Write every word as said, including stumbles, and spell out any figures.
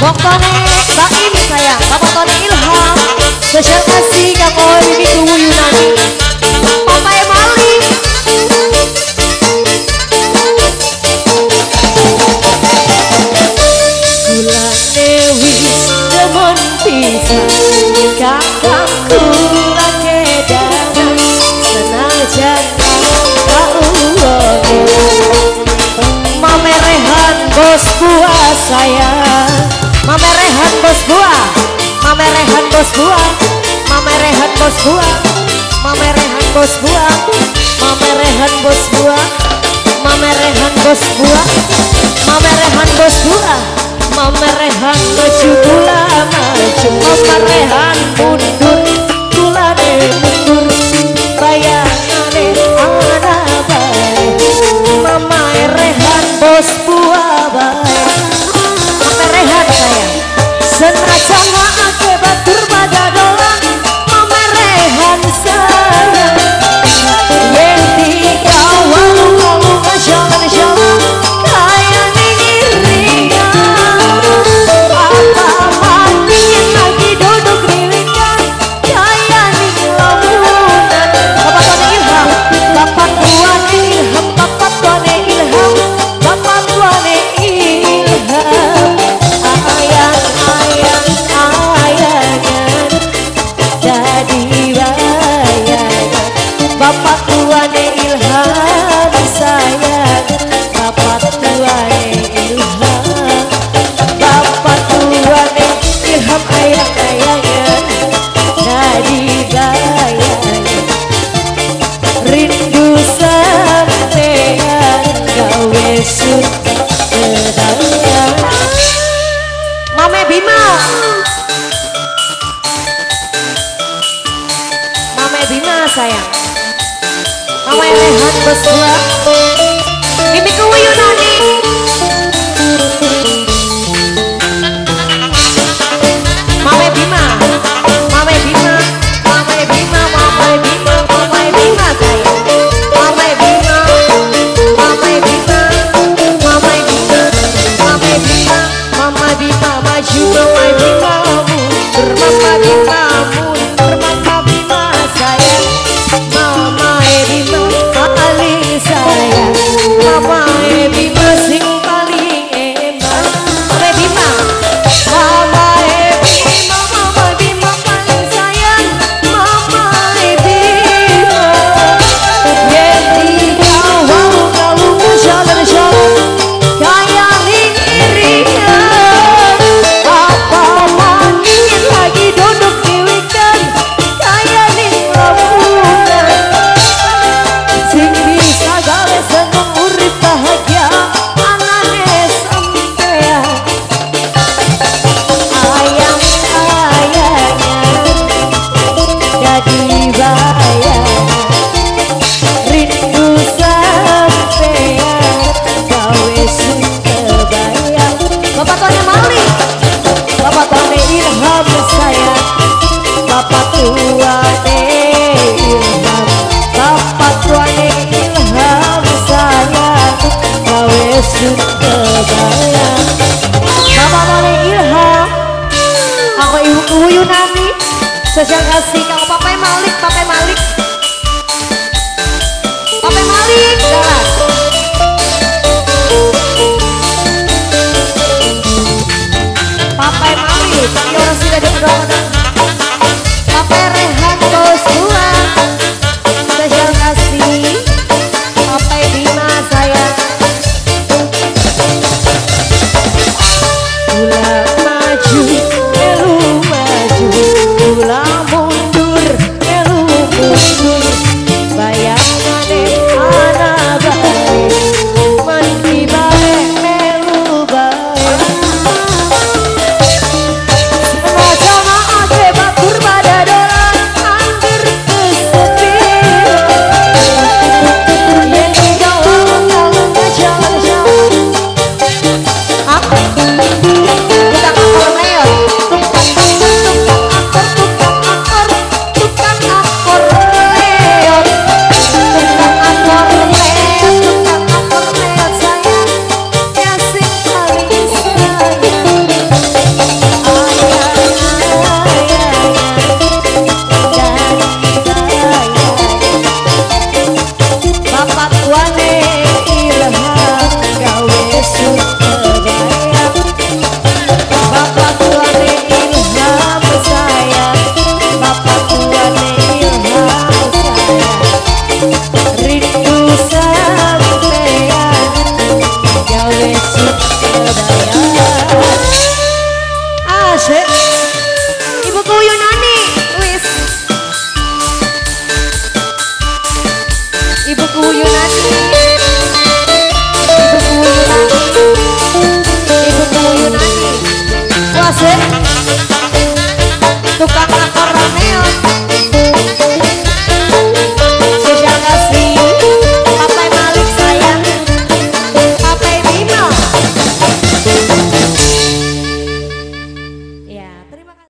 Pokoknya Mbak Im sayang, Bapak Tony Ilham. Spesial kasih Kang Bibi Tuwu Yunani. Papa Emali. Gula Dewi demen pisan kakang kula kedangan senajan kauwone mamerehan bos buah sayang. Mamerehan bos buah, mamerehan bos buah, mamerehan bos buah, mamerehan bos buah, mamerehan bos buah, mamerehan bos buah, mamerehan bos buah, mamerehan maju gula maju, mamerehan mundur gula mundur, bayangane ana bae, mamerehan bos buah bae. Mamerehan sayang, senajan ake batur pada doang, mamerehan sayang. Yen dikawal walu masya-masya kaya ngiringan, apa makin lagi duduk dirikan kaya ning lamunan. Bapak Tony Ilham, Bapak Tuane Ilham, Bapak Tuane Ilham, Bapak Tuane Ilham. Bapak Tuane Ilham sayang, Bapak Tuane Ilham, Bapak Tuane Ilham ayang-ayang jadi bayang, rindu sampean gawe suka sedayang. Mame Bima, Mame Bima sayang. Mamerehan bos buah Bibi Tuwu Yunani. Mame Bima, Mame Bima, Mame Bima, Mame Bima, Mame Bima sayang. Mame Bima, Mame Bima, Mame Bima, Mame Bima, Mama Bima maju, Mama Bima mundur, Mama Bima mundur, Mama Bima sayang. Mama Bima paling sayang, Mama Bima sing paling enak. Mama Bima, Mama Bima, Mama Bima paling sayang, Mama Bima. Yen dikawal kalung masya-masya kaya ning iringan, apa makin lagi duduk diwikan kaya ning lamunan. Sing bisa gawe seneng urip bahagia anane sampean, ayang-ayangnya jadi bayang, rindu sampean gawe suka bayang. Bapak Tony Mali, Bapak Tony Ilham sayang, Bapak Tuane Ilham, Bapak Tuane Ilham sayang, gawe suka bayang. Bapak Tony Ilham, aku Ibu Tuwu Yunani. Spesial kasih kalau Papa Malik, Papa Malik, Papa Malik jalan. Papa Malik, ini orang sudah diundang-undang. Papa Rehan bos buah, spesial kasih Papa Bima sayang. Gula maju, elu maju, gula mundur, tuane ilham gawe sutradara. Bapak tuane ilham saya, bapak tuane ilham saya, rindu sampeyan gawe sutradara. Asik Ibu Yunani wis. Ibuku Yunani, Ibuku Yunani, Ibuku Yunani, wase tukang akor neon.